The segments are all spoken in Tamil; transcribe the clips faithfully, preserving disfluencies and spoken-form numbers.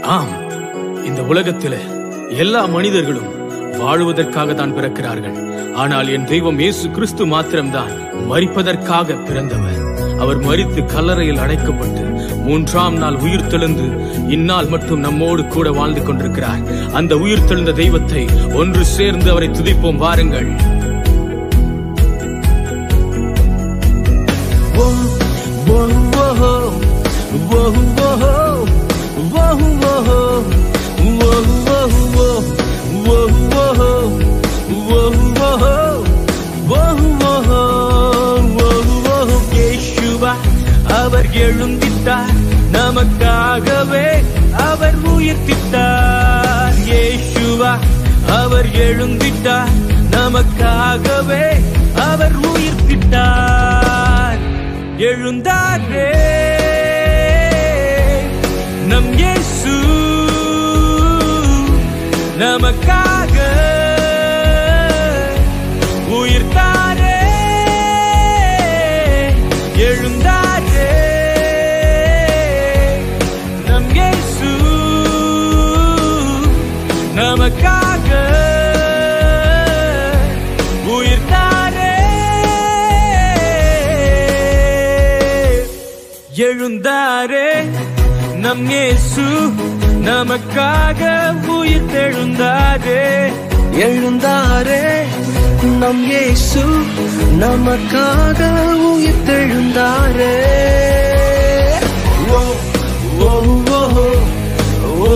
ஆம், இந்த உலகத்திலே எல்லா மனிதர்களும் வாழுவதற்காக தான் பிறக்கிறார்கள். ஆனால் என் தெய்வம் இயேசு கிறிஸ்து மாத்திரம்தான் மரிப்பதற்காக பிறந்தவர். அவர் மரித்து கல்லறையில் அடைக்கப்பட்டு மூன்றாம் நாள் உயிர் தெழுந்து இந்நாள் மட்டும் நம்மோடு கூட வாழ்ந்து கொண்டிருக்கிறார். அந்த உயிர் தெழுந்த தெய்வத்தை ஒன்று சேர்ந்து அவரை துதிப்போம் வாருங்கள். அவர் எழுந்திட்டார், நமக்காகவே அவர் உயிர்த்திட்டார். இயேசுவா அவர் எழுந்திட்டார், நமக்காகவே அவர் உயிர்த்திட்டார். எழுந்தாரே நம் இயேசு, நமக்காக உயிர்த்தாரே. எழுந்தாரே நம் இயேசு, நமக்காக உயிர்த்தாரே. எழுந்தாரே நம் இயேசு, நமக்காக உயிர்த்தெழுந்தாரே. எழுந்தாரே நம் இயேசு, நமக்காக உயிர்த்தெழுந்தாரே. ஓ ஓ ஓ ஓ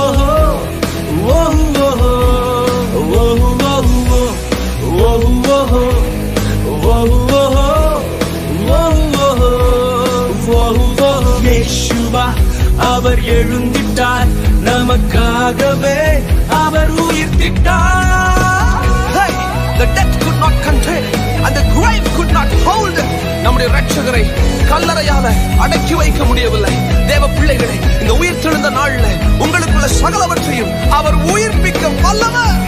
இயேசுவா அவர் எழுந்திட்டார், நமக்காகவே அவர் உயிர்த்திட்டார். Hey, the death could not contain and the grave could not hold. நம்முடைய இரட்சகரை கல்லறையால அடக்கி வைக்க முடியவில்லை. தேவ பிள்ளைகளே, இந்த உயிர் தெழுந்த நாள்ல உங்களுக்குள்ள சகலவற்றையும் அவர் உயிர்ப்பிக்க வல்லவர்.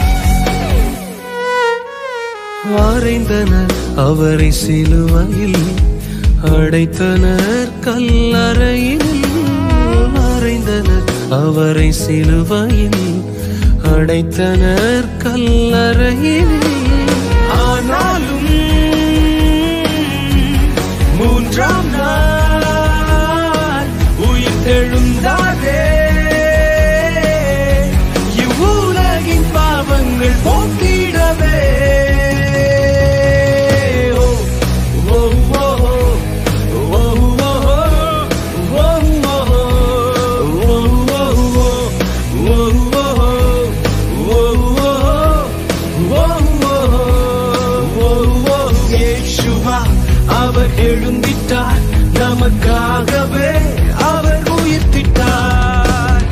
அறைந்தனர் அவரை சிலுவையில், அடைத்தனர் கல்லறையில். அறைந்தனர் அவரை சிலுவையில், அடைத்தனர் கல்லறையில். ஆனாலும் மூன்றாம் நாள் உயிர்த்தெழுந்தாரே. இவ்வுலகின் பாவங்கள் போக்கிடவே. அவர் எழுந்திட்டார், நமக்காகவே அவர் உயிர்த்திட்டார்.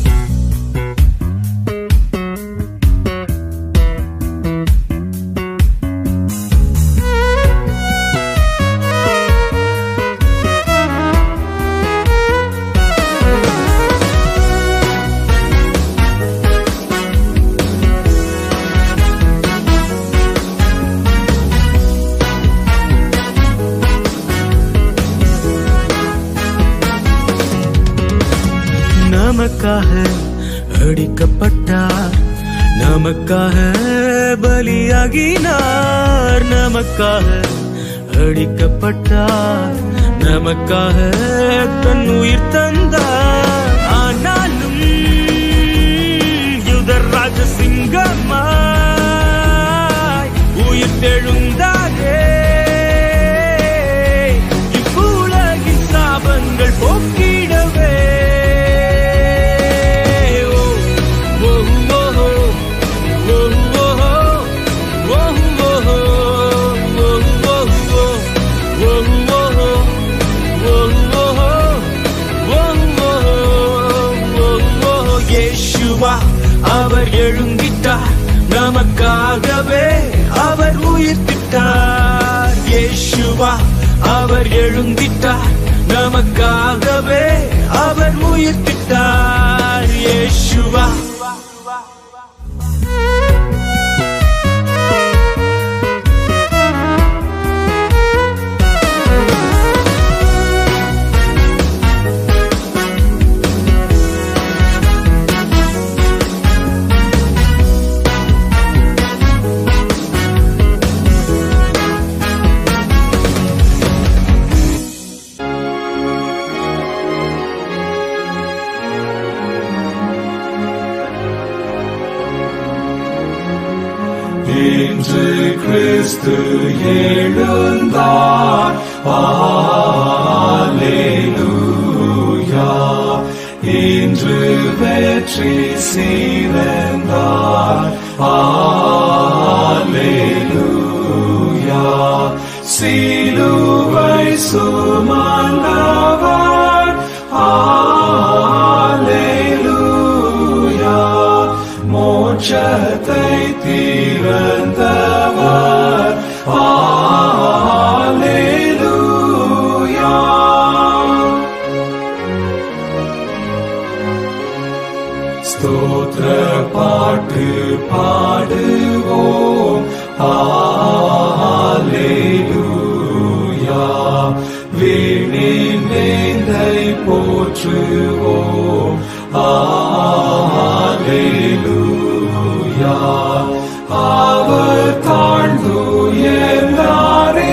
நமக்காக அடிக்கப்பட்டார், நமக்காக பலியாகினார். நமக்காக அடிக்கப்பட்டார், நமக்காக தன் உயிர் தந்தார். ஆனாலும் யுதராஜ சிங்கமாய் உயிர்த்தெழுந்தாரே. இவ்வுலகின் சாபங்கள் போக்கிடவே. அவர் எழுந்திட்டார், நமக்காகவே அவர் உயிர்த்திட்டார். இயேசுவா அவர் எழுந்திட்டார், நமக்காகவே அவர் உயிர்த்திட்டார். இயேசுவா இன்று கிறிஸ்து எழுந்தார். அல்லேலூயா. இன்று வெற்றி சிறந்தார். அல்லேலூயா. சிலுவை சுமந்தவர். அல்லேலூயா. மோட்சத்தை திறந்தவர். அல்லேலூயா. ஸ்தோத்திர பாட்டு பாடுவோம். அல்லேலூயா. வீணின் வேந்தை போற்றுவோம். அல்லேலூயா. அவர் தாழ்ந்துயர்ந்தாரே.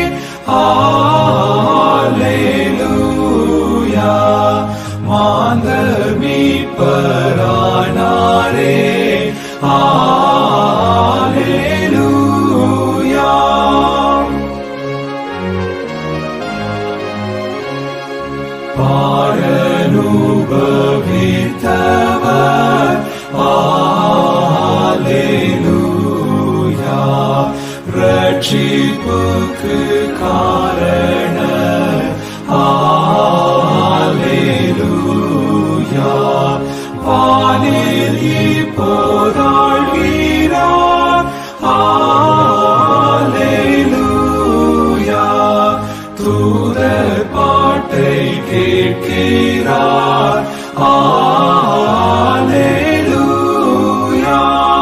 அல்லேலூயா. மாந்தர் மீட்பரானாரே. அல்லேலூயா. பாடனுபவித்தவர். அல்லேலூயா. ரட்சிப்புக்கு காரணர். அல்லேலூயா. வானில் இப்போதாழ்கிறார். அல்லேலூயா. தூதர் பாட்டை கேட்கிறார். அல்லேலூயா.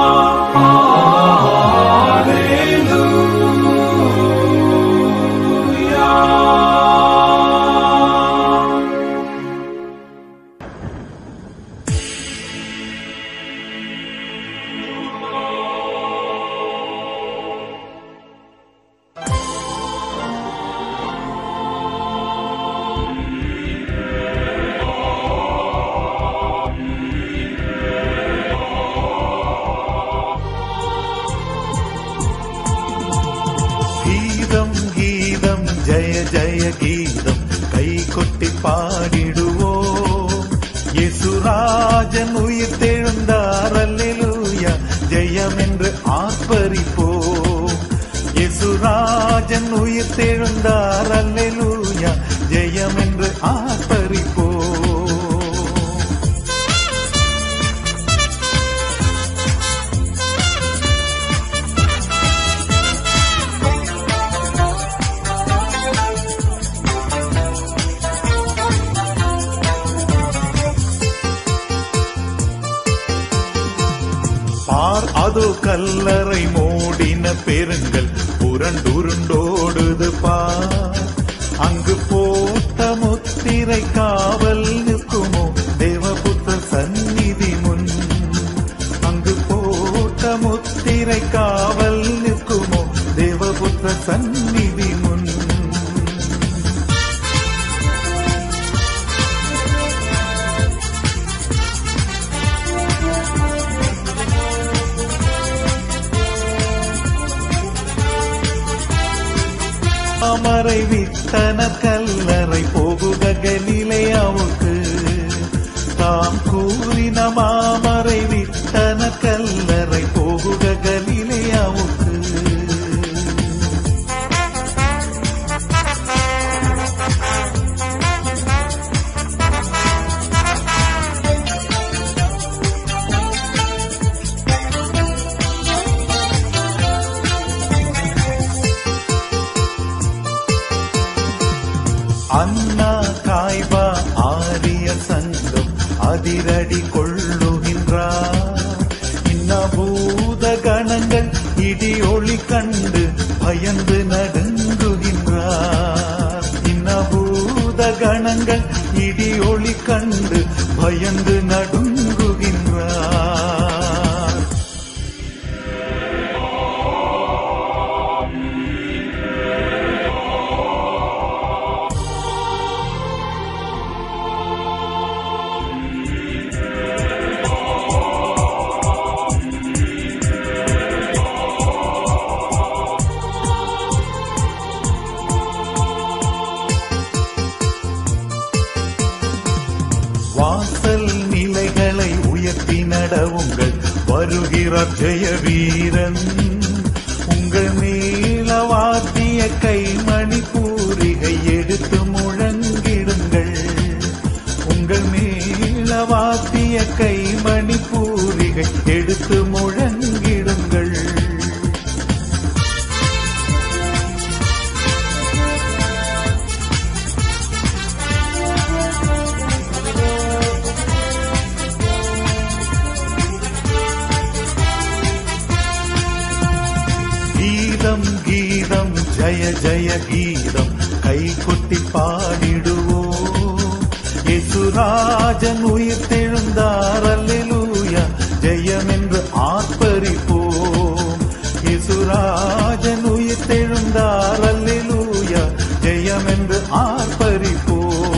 பாடிடுவோம். இயேசுராஜன் உயிர்த்தெழுந்தார். அல்லேலூயா. ஜெயம் என்று ஆர்ப்பரிப்போம். இயேசுராஜன் உயிர்த்தெழுந்தார். அல்லேலூயா. ஜெயம் என்று ஆர்ப்பரிப்போம். அதோ கல்லறை மூடின பெருங்கள் புரண்டுருண்டோடுது பார். அங்கு போட்ட முத்திரை காவல் நிற்குமோ தேவபுத்திர சந்நிதி முன். அங்கு போட்ட முத்திரை காவல் நிற்குமோ தேவபுத்திர சந்நிதி முன். மாமரை வித்தன கல்லறை போகுக கலிலேயாவுக்கு. தாம் கூறின மாமரை வித்தன கல்லறை போகுக கலிலேயாவுக்கு. அண்ணா காய்பா ஆரிய சங்கம் அதிரடி கொள்ளுகின்றார். இன்னபூத கணங்கள் இடி ஒளி கண்டு பயந்து நடுங்குகின்றார். இன்னபூத கணங்கள் இடி ஒளி கண்டு பயந்து நடுங்குகின்றார். உயிர்த்தெழுகிறார் ஜெய வீரன். உங்கள் மேலவாத்திய கைமணி பூரிகை எடுத்து முழங்கிடுங்கள். உங்கள் மேலவாத்திய கைமணி பூரிகை எடுத்து முழங்கிடுங்கள். கீதம் கீதம் ஜய ஜய கீதம் கை கொட்டி பாடிடுவோம். இயேசுராஜன் உயிர்த்தெழுந்தார் அல்லேலூயா ஜெயம் என்று ஆர்ப்பரிப்போம். இயேசுராஜன் உயிர்த்தெழுந்தார் அல்லேலூயா ஜெயம் என்று ஆர்ப்பரிப்போம்.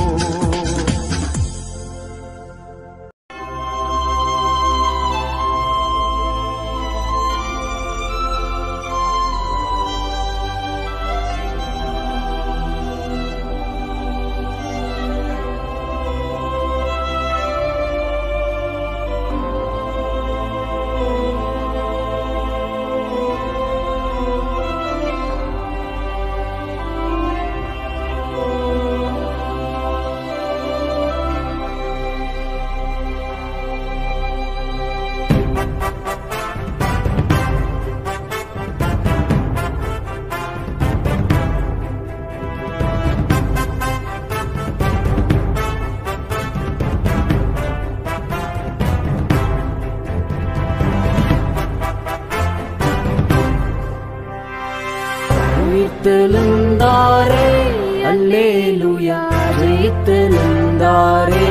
ஜெயித்தெழுந்தாரே அல்லேலூயா ஜெயித்தெழுந்தாரே.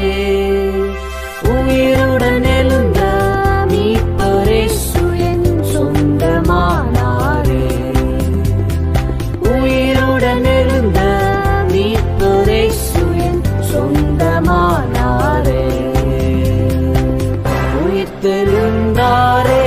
உயிருடன் எழுந்த மீட்பரேசு என் சொந்தமானாரே. உயிருடன் எழுந்த மீட்பரேசு என் சொந்தமானாரே. உயிர்த்தெழுந்தாரே.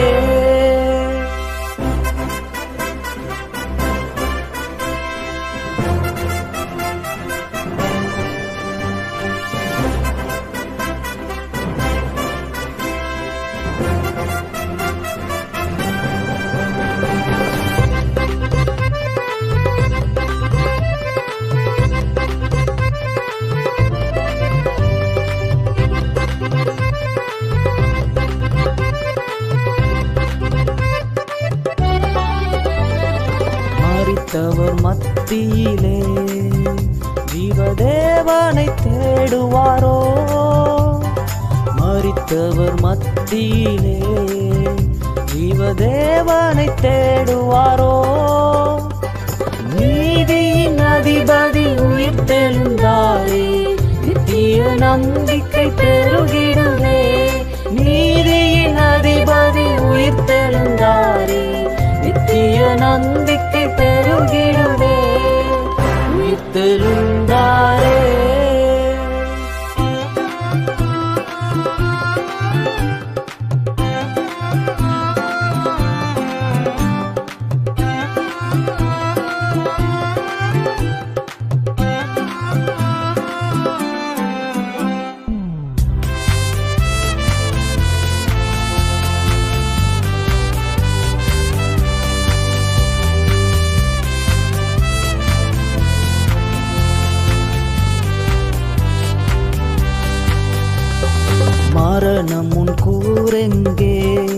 மரித்தவர் மத்தியிலே ஜீவதேவனை தேடுவாரோ. மரித்தவர் மத்தியிலே ஜீவதேவனை தேடுவாரோ. நீதியின் அதிபதி உயிர்த்தெழுந்தாரே நித்திய நம்பிக்கை பெருகிடுவே. நீதியின் அதிபதி உயிர்த்தெழுந்தாரே நித்திய நம்பிக்கை பெருகிடுவே. உயிர்த்தெழுந்தாரே. மரணம் உன் கூரெங்கே,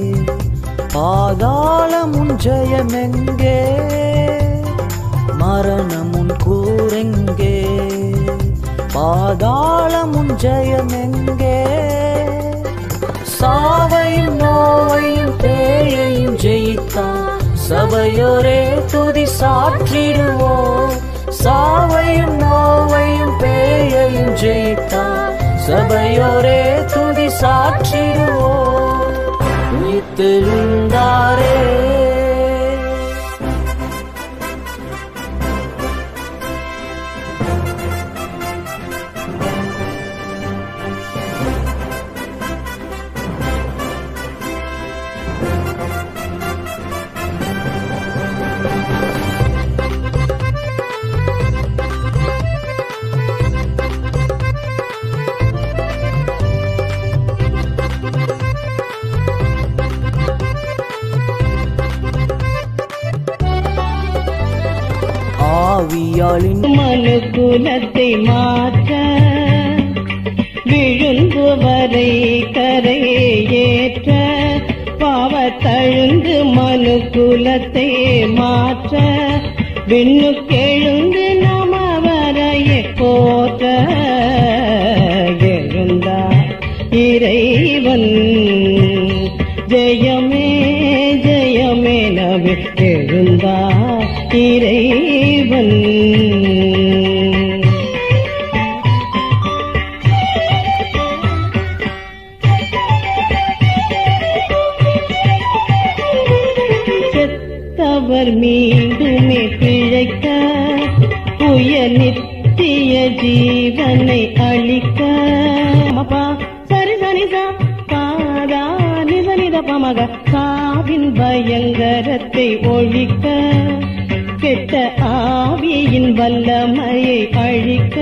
பாதாளம் உன் ஜெயமெங்கே. மரணம் உன் கூரெங்கே, பாதாளம் உன் ஜெயமெங்கே. சாவையும் நோவையும் பேயையும் ஜெயித்தான் சபையோரே துதி சாற்றிடுவோம். சாவையும் நோவையும் பேயையும் ஜெயித்தான் சபையோரே துதி சாற்றிடுவோம். உயிர்த்தெழுந்தாரே. நாளின் மனு குலத்தை மாற்ற விழுந்து வரை கரையேற்ற பாவத்தழுந்து மனு குலத்தை மாற்ற விண்ணுக்கெழுந்து நம வரையை போற்ற எழுந்தார் இறைவன். ஜெயமே ஜெயமே நபி எழுந்தார் இறைவன். செத்தவர் மீண்டுமே பிழைக்க உயர் நித்திய ஜீவனை அளிக்க சரி சனிதா பாதா நிதனித பமக சாவின் பயங்கரத்தை ஒழிக்க கெட்ட ஆவியின் வல்லமையை அழிக்க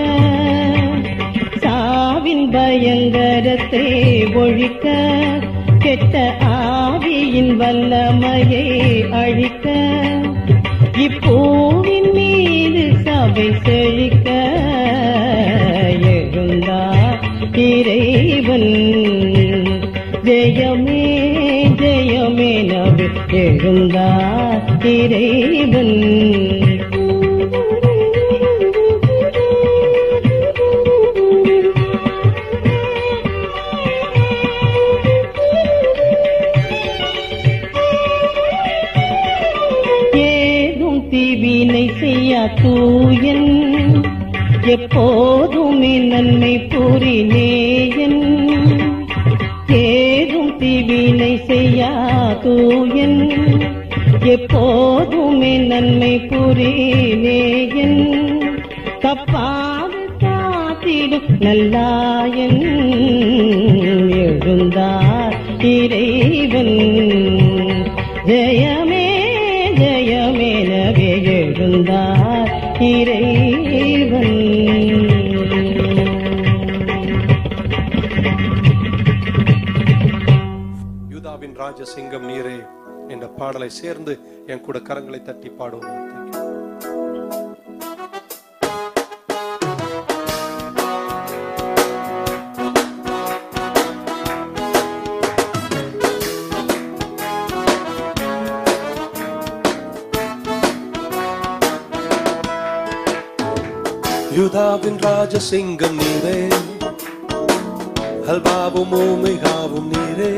சாவின் பயங்கரத்தை ஒழிக்க கெட்ட ஆவியின் வல்லமையை அழிக்க இப்பூவின் மீது சபை செழிக்க எழுந்தார் இறைவன். ஜெயமே ஜெயமே நபி எழுந்தார் இறைவன். ஏதும் தீவினை செய்ய தூயன் எப்போதுமே நன்மை புரிநேயன். ஏதும் தீவினை செய்ய தூயன் எப்போதுமே நன்மை புரிநேயன். தப்பாது காத்திடும் நல்லாயன் எழுந்தார் இறைவன். ஜெயமே ஜெயமே நபி எழுந்தார் இறைவன். யூதாவின் ராஜசிங்கம் நீரே என்ற பாடலை சேர்ந்து என் கூட கரங்களை தட்டி பாடுவோம். யூதாவின் ராஜசிங்கம் நீரே, அல்பாவும் ஓமைகாவும் நீரே,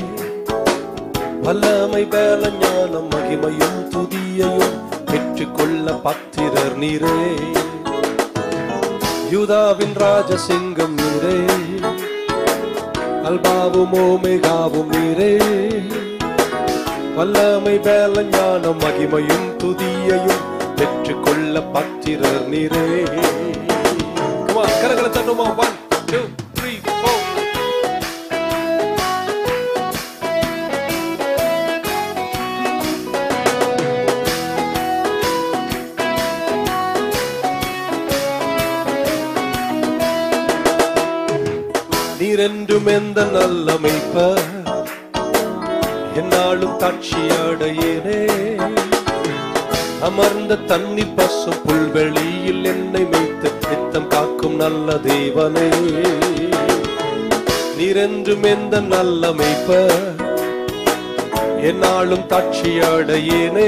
வல்லமை பேல ஞானம் மகிமையும் துதியையும் பெற்றுக்கொள்ள பத்திரர் நீரே. யூதாவின் ராஜசிங்கம் நீரே, அல்பாவும் ஓமைகாவும் நீரே, வல்லமை பேல ஞானம் மகிமையும் துதியையும் பெற்றுக்கொள்ள பத்திரர் நீரே. கரங்களை தட்டுமா? One two three four. நீரென்றும் எந்த நல்ல மேய்ப்பர், என்னாலும் தாட்சியடையேனே. அமர்ந்த தண்ணி பசும் புல்வெளியில் என்னை மேய்த்து நித்தம் காக்கும் நல்ல தேவனே. நீரென்றும் எந்த நல்ல மேய்ப்பர், என்னாலும் தாட்சியடையேனே.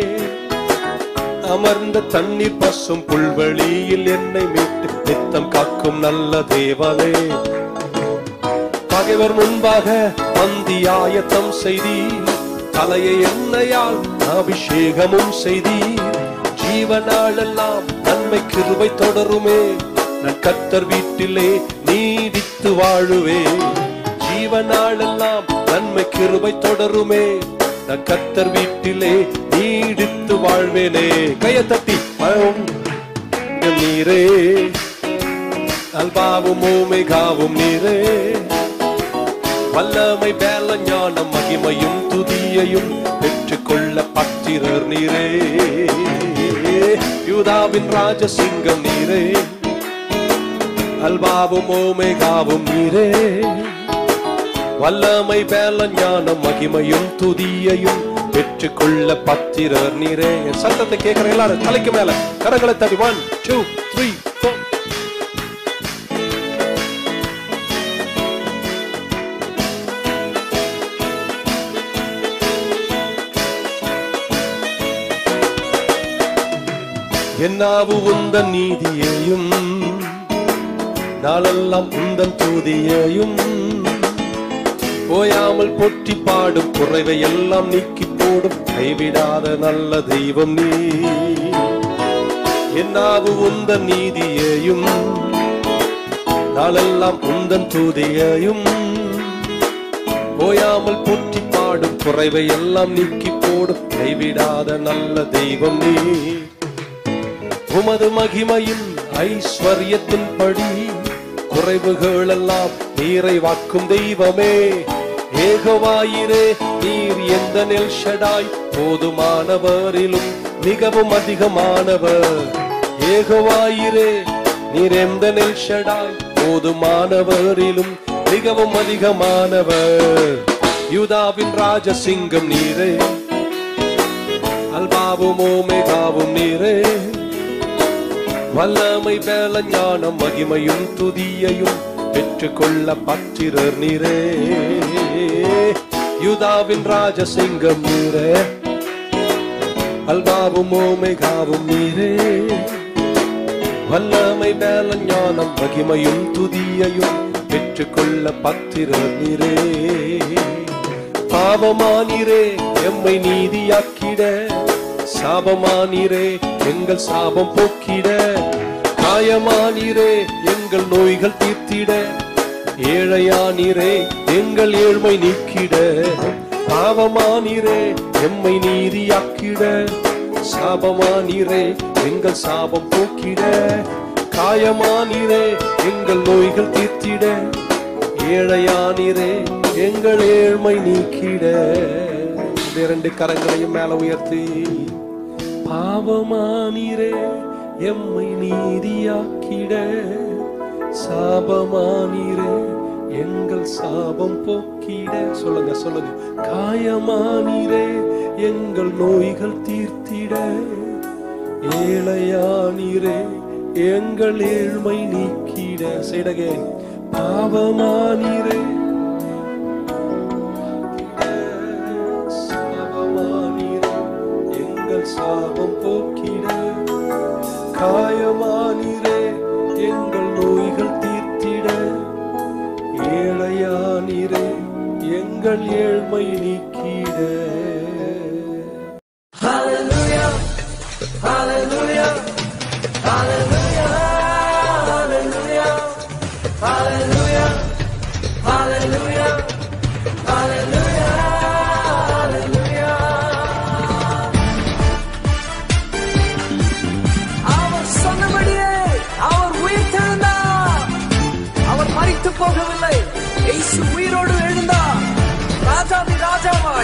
அமர்ந்த தண்ணீர் பசும் புல்வெளியில் என்னை மீட்டு நித்தம் காக்கும் நல்ல தேவனே. பகைவர் முன்பாக பந்தி ஆயத்தம் செய்தீர், தலையை எண்ணெயால் அபிஷேகமும் செய்தீர். ஜீவனாளெல்லாம் நன்மை கிருபை தொடருமே, நான் கர்த்தர் வீட்டிலே நீடித்து வாழுவே. ஜீவனாளெல்லாம் நன்மை கிருபை தொடருமே, நான் கர்த்தர் வீட்டிலே நீடித்து வாழ்வேனே. கையை தட்டி நீரே, அல்பாவும் ஓமைகாவும் நீரே, வல்லமை பேல ஞானம் மகிமையும் துதியையும் பெற்றுக்கொள்ள பத்திரர் நீரே. யூதாவின் ராஜசிங்கம் நீரே, அல்பாவும் ஓமைகாவும் நீரே, வல்லமை பேல ஞானம் மகிமையும் துதியையும் பெற்றுக்கொள்ள பத்திரர் நீரே. என் சத்தத்தை கேட்கிற எல்லாரும் தலைக்கு மேல கரங்களை தட்டி ஒன் டூ த்ரீ ஃபோர். என்னாவு உந்தன் நீதியையும் நாளெல்லாம் உந்தன் தூதியையும் ஓயாமல் போற்றி பாடும் குறைவை எல்லாம் நீக்கி போடும் கைவிடாத நல்ல தெய்வம் நீ. என்னாவு உந்தன் நீதியையும் நாளெல்லாம் உந்தன் தூதியையும் ஓயாமல் போற்றி பாடும் குறைவை எல்லாம் நீக்கி போடும் கைவிடாத நல்ல தெய்வம் நீ. உமது மகிமையின் ஐஸ்வர்யத்தின் படி குறைவுகள் எல்லாம் நீரை வாக்கும் தெய்வமே. ஏகவாயிரே நீர் எந்த எல் ஷடாய் போதுமானவரிலும் மிகவும் அதிகமானவர். ஏகவாயிரே நீர் எந்த எல் ஷடாய் போதுமானவரிலும் மிகவும் அதிகமானவர். யூதாவின் ராஜசிங்கம் நீரே, அல்பாவும் ஓமேகாவும் நீரே. வல்லமை வேல ஞானம் மகிமையும் துதியையும் பெற்றுக்கொள்ள பத்திரர் நீரே. யூதாவின் ராஜசிங்கம் நீரே, அல்பாவும் ஓமேகாவும் நீரே. வல்லமை வேல ஞானம் மகிமையும் துதியையும் பெற்றுக்கொள்ள பத்திரர் நீரே. பாவமானீரே எம்மை நீதியாக்கிட, சாபமானீரே எங்கள் சாபம் போக்கிட. காயமானீரே எங்கள் நோய்கள் தீர்த்திட, ஏழையானீரே எங்கள் ஏழ்மை நீக்கிட. பாவமானீரே எம்மை நீதியாக்கிட, சாபமானீரே எங்கள் சாபம் போக்கிட. காயமானீரே எங்கள் நோய்கள் தீர்த்திட, ஏழையானீரே எங்கள் ஏழ்மை நீக்கிட. இரண்டு கரங்களையும் மேல உயர்த்தி பாவமானீரே எம்மை நீதியாக்கிட, சாபமானீரே எங்கள் சாபம் போக்கிட. சொல்லுங்க சொல்லுங்க. காயமானீரே எங்கள் நோய்கள் தீர்த்திட, ஏழையானீரே எங்கள் ஏழ்மை நீக்கிட. செய்டகே. பாவமானீரே சாபம் போக்கிட, காயமானீரே எங்கள் நோய்கள் தீர்த்திட, ஏழையானீரே எங்கள் ஏழ்மை நீக்கிட. Hallelujah, hallelujah, hallelujah, hallelujah, hallelujah, hallelujah, hallelujah. போகவில்லை. இயேசு உயிரோடு எழுந்தார். ராஜாதி ராஜாவா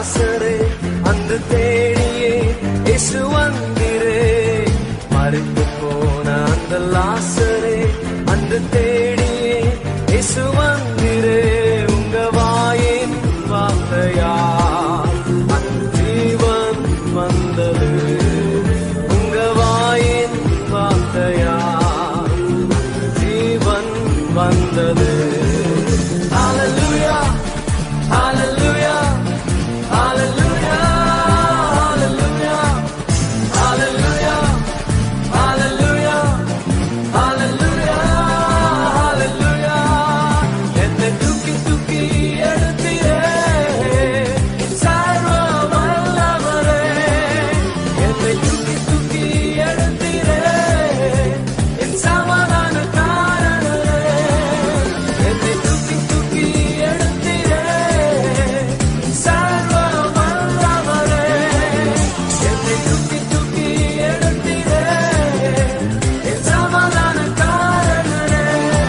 லாசரே அன்று தேடியே இயேசு வந்திரே. மரித்து போன அந்த லாசரே அன்று தேடியே இயேசு வந்திரே. உங்க வாயின் வார்த்தையா அந்த ஜீவன் வந்தது. உங்க வாயின் வார்த்தையா ஜீவன் வந்தது. Hallelujah, hallelujah, hallelujah, hallelujah, hallelujah, hallelujah, hallelujah, hallelujah. என்னை தூக்கி தூக்கி எடுத்தீரே சர்வ வல்லவரே. என்னை தூக்கி தூக்கி எடுத்தீரே என் சமாதான காரணரே. என்னை தூக்கி தூக்கி எடுத்தீரே சர்வ வல்லவரே. என்னை தூக்கி தூக்கி எடுத்தீரே என் சமாதான காரணரே.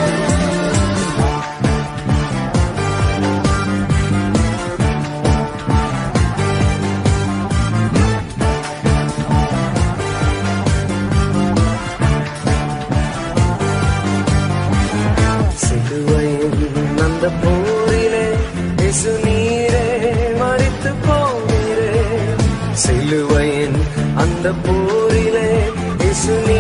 சிலுவையின் அந்த போரிலே இயேசு நீரே மரித்து போனீரே. சிலுவையின் அந்த போரிலே இயேசு நீரே